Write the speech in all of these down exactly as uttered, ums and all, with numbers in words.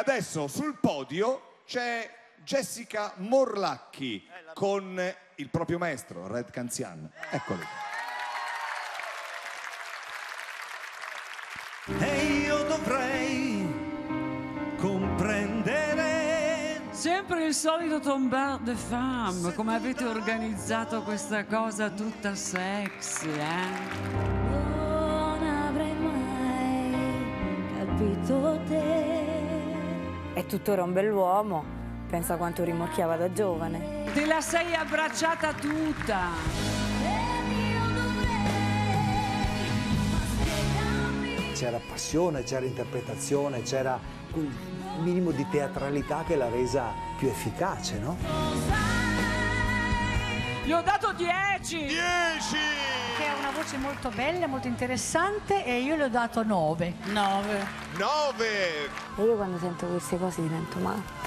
adesso sul podio c'è Jessica Morlacchi con il proprio maestro, Red Canzian. Eccoli. E io dovrei comprendere. Sempre il solito tombeau de femme. Come avete organizzato questa cosa tutta sexy, eh? Non avrei mai capito te. È tuttora un bell'uomo, pensa quanto rimorchiava da giovane. Te la sei abbracciata tutta. C'era passione, c'era interpretazione, c'era quel minimo di teatralità che l'ha resa più efficace, no? Gli ho dato dieci! dieci! Che ha una voce molto bella, molto interessante e io le ho dato nove. nove. nove! E io quando sento queste cose divento matta.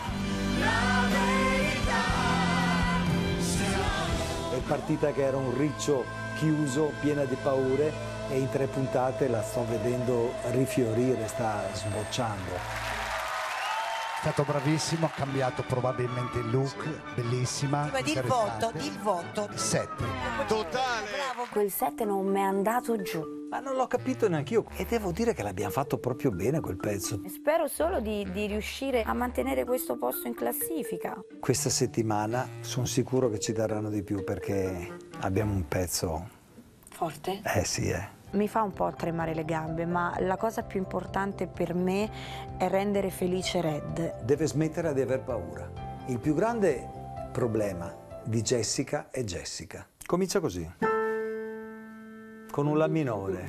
È partita che era un riccio chiuso, piena di paure, e in tre puntate la sto vedendo rifiorire, sta sbocciando. È stato bravissimo, ha cambiato probabilmente il look, bellissima. Ma di il voto, di il voto. sette. Totale! Quel sette non mi è andato giù. Ma non l'ho capito neanche io. E devo dire che l'abbiamo fatto proprio bene quel pezzo. Spero solo di, di riuscire a mantenere questo posto in classifica. Questa settimana sono sicuro che ci daranno di più perché abbiamo un pezzo... Forte? Eh sì, eh. Mi fa un po' tremare le gambe, ma la cosa più importante per me è rendere felice Red. Deve smettere di aver paura. Il più grande problema di Jessica è Jessica. Comincia così. Con un La minore.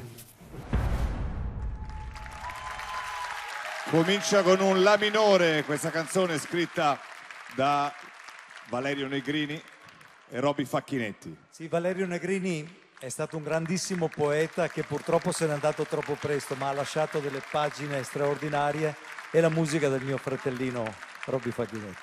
Comincia con un La minore, questa canzone scritta da Valerio Negrini e Roby Facchinetti. Sì, Valerio Negrini è stato un grandissimo poeta che purtroppo se n'è andato troppo presto, ma ha lasciato delle pagine straordinarie, e la musica del mio fratellino Roby Facchinetti.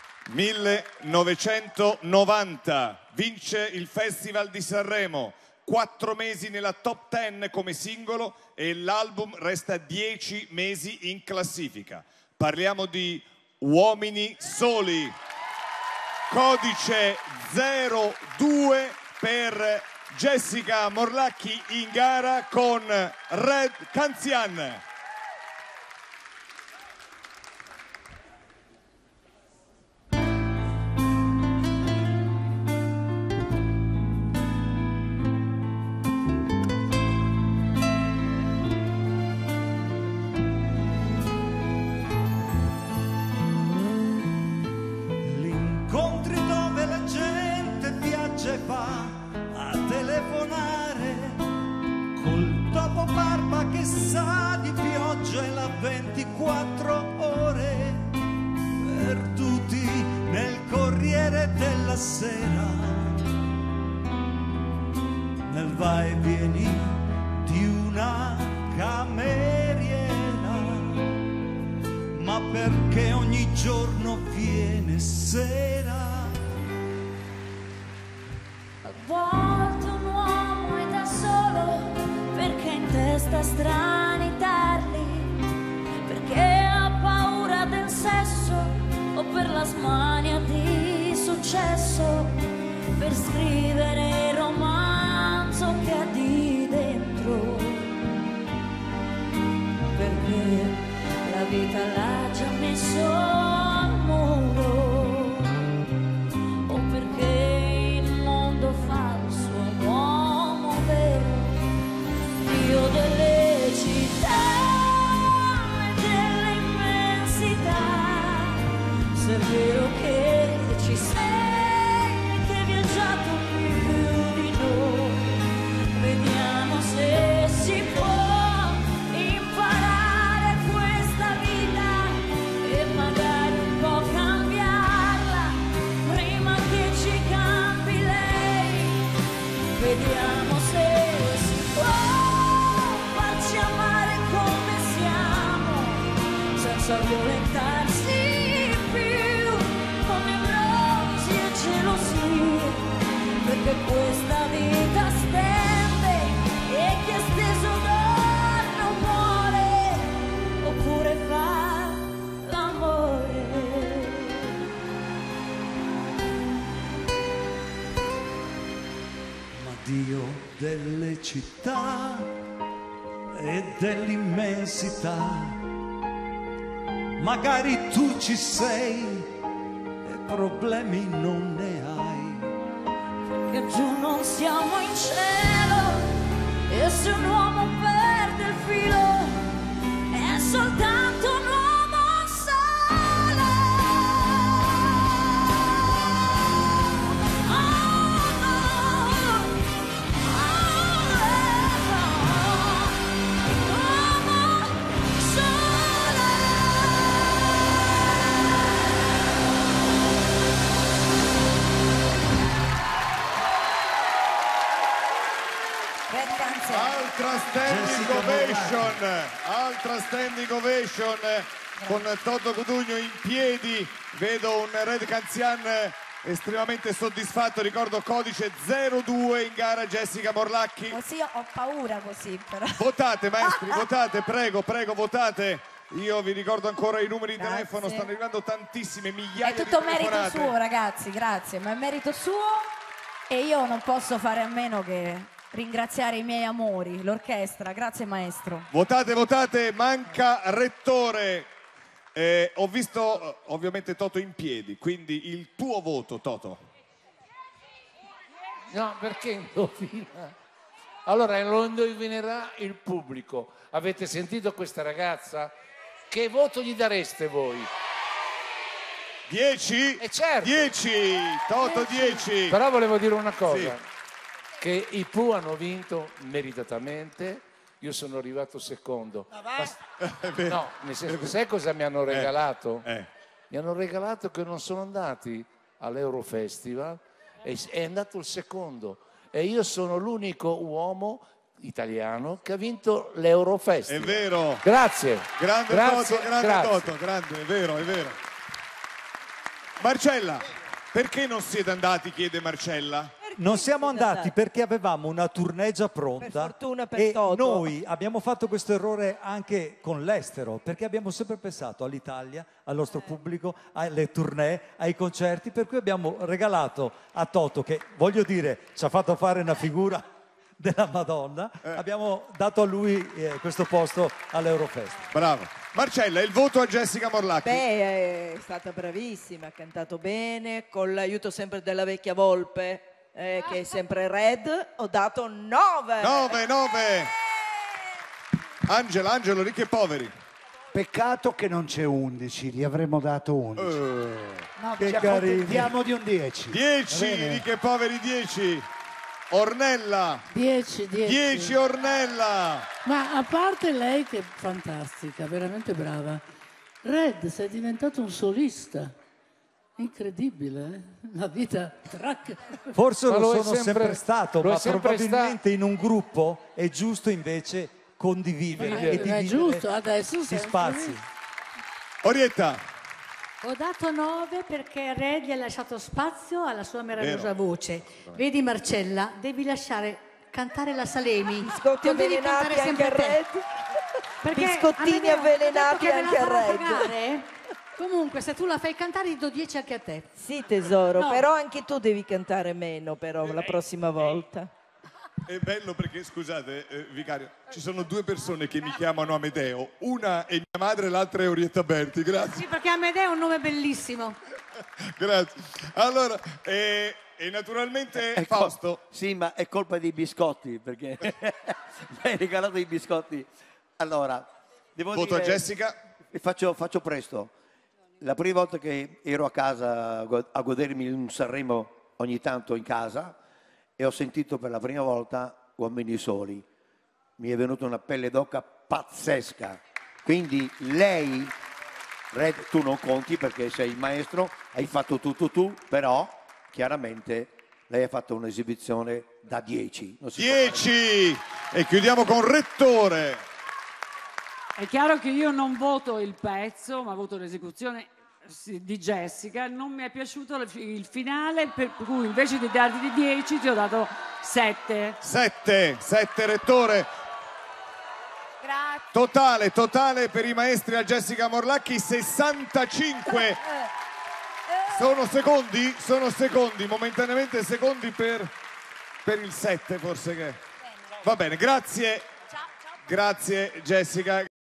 millenovecentonovanta, vince il Festival di Sanremo, quattro mesi nella top ten come singolo e l'album resta dieci mesi in classifica. Parliamo di Uomini Soli, codice zero due per Jessica Morlacchi in gara con Red Canzian. Incontri dove la gente viaggia e va a telefonare col topo barba che sa di pioggia e la ventiquattro ore perduti nel Corriere della Sera, nel vai e vieni di una cameriera, ma perché ogni giorno viene sera. A volte un uomo è da solo perché in testa strani tarli, perché ha paura del sesso o per la smania di successo, per scrivere il romanzo che ha di dentro, perché la vita l'ha già messo al muro, o perché il mondo fa il suo uomo vero, Dio delle città e delle immensità. Se è vero che ci sei, che hai viaggiato più di noi, vediamo se si può imparare questa vita e magari un po' cambiarla prima che ci cambi lei. Vediamo se si può farci amare come siamo, senza violentarsi più, come amorosi e gelosie, perché questa vita stende e chi è steso dorme o muore, oppure fa l'amore. Dio delle città e dell'immensità, magari tu ci sei e problemi non ne hai. Perché giù non siamo in cielo e se un uomo perde il filo è soltanto un uomo solo. Oh, oh, oh, uomo solo. Altra standing ovation, altra standing ovation con Toto Cutugno in piedi. Vedo un Red Canzian estremamente soddisfatto. Ricordo codice zero due in gara Jessica Morlacchi. Così ho paura così però. Votate maestri, votate, prego, prego, votate. Io vi ricordo ancora i numeri di Grazie. telefono, stanno arrivando tantissime, migliaia È di tutto merito telefonate. suo, ragazzi, grazie, ma è merito suo e io non posso fare a meno che ringraziare i miei amori, l'orchestra. Grazie maestro. Votate, votate, manca Rettore. Eh, ho visto eh, ovviamente Toto in piedi, quindi il tuo voto, Toto. No, perché indovina? Allora lo indovinerà il pubblico. Avete sentito questa ragazza? Che voto gli dareste voi? dieci? Eh certo. dieci, Toto dieci. Però volevo dire una cosa, Sì. che i Pooh hanno vinto meritatamente, io sono arrivato secondo. Ma- no, nel senso, sai cosa mi hanno regalato? Eh, eh. Mi hanno regalato che non sono andati all'Eurofestival e è andato il secondo. E io sono l'unico uomo italiano che ha vinto l'Eurofestival. È vero. Grazie. Grande Grazie, Toto, grande grazie. Toto, grande, è vero, è vero. Marcella, perché non siete andati, chiede Marcella. Non siamo andati perché avevamo una tournée già pronta. Per fortuna per e Toto. noi abbiamo fatto questo errore anche con l'estero, perché abbiamo sempre pensato all'Italia, al nostro pubblico, alle tournée, ai concerti, per cui abbiamo regalato a Toto, che voglio dire ci ha fatto fare una figura della Madonna, abbiamo dato a lui eh, questo posto all'Eurofest. Bravo. Marcella, il voto a Jessica Morlacchi. Beh, è stata bravissima, ha cantato bene, con l'aiuto sempre della vecchia Volpe, eh, che è sempre Red, ho dato nove. nove, nove. Angela, Angelo, ricchi e poveri. Peccato che non c'è undici, gli avremmo dato undici. No, Ci che carini. accontentiamo di un dieci. dieci, ricchi e poveri dieci. Ornella. dieci, dieci. dieci Ornella. Ma a parte lei che è fantastica, veramente brava, Red sei diventato un solista. Incredibile, eh? La vita track. Forse Ma lo, lo è sono sempre, sempre- stato, lo è ma sempre probabilmente in un gruppo è giusto invece condividere Ma e è dividere giusto, adesso gli sempre spazi. Orietta. Ho dato nove perché Red gli ha lasciato spazio alla sua meravigliosa Vero. voce. Vedi Marcella, devi lasciare cantare la Salemi. Biscotti Non devi avvelenati cantare sempre anche a te. Red. Perché Biscottini Amedeo, avvelenati ho detto che me la anche a farà Red. pagare. Comunque, se tu la fai cantare, gli do dieci anche a te. Sì tesoro, No. però anche tu devi cantare meno però la prossima volta. È bello perché, scusate, eh, vicario, ci sono due persone che mi chiamano Amedeo. Una è mia madre e l'altra è Orietta Berti. Grazie. Sì, perché Amedeo è un nome bellissimo. Grazie. Allora, eh, e naturalmente Ecco, Fausto. Sì, ma è colpa dei biscotti, perché mi hai regalato i biscotti. Allora, devo Voto a dire... Jessica. Faccio, faccio presto. La prima volta che ero a casa a go- a godermi un Sanremo ogni tanto in casa e ho sentito per la prima volta Uomini Soli. Mi è venuta una pelle d'oca pazzesca. Quindi lei, Red, tu non conti perché sei il maestro, hai fatto tutto tu, però chiaramente lei ha fatto un'esibizione da dieci. Non si può fare- dieci. E chiudiamo con Rettore. È chiaro che io non voto il pezzo, ma voto l'esecuzione sì, di Jessica. Non mi è piaciuto il fi- il finale, per cui invece di darti di dieci ti ho dato sette. sette, sette Rettore. Grazie. Totale, totale per i maestri a Jessica Morlacchi, sessantacinque. Sono secondi? Sono secondi, momentaneamente secondi per per il sette forse che... Va bene, grazie. Grazie Jessica.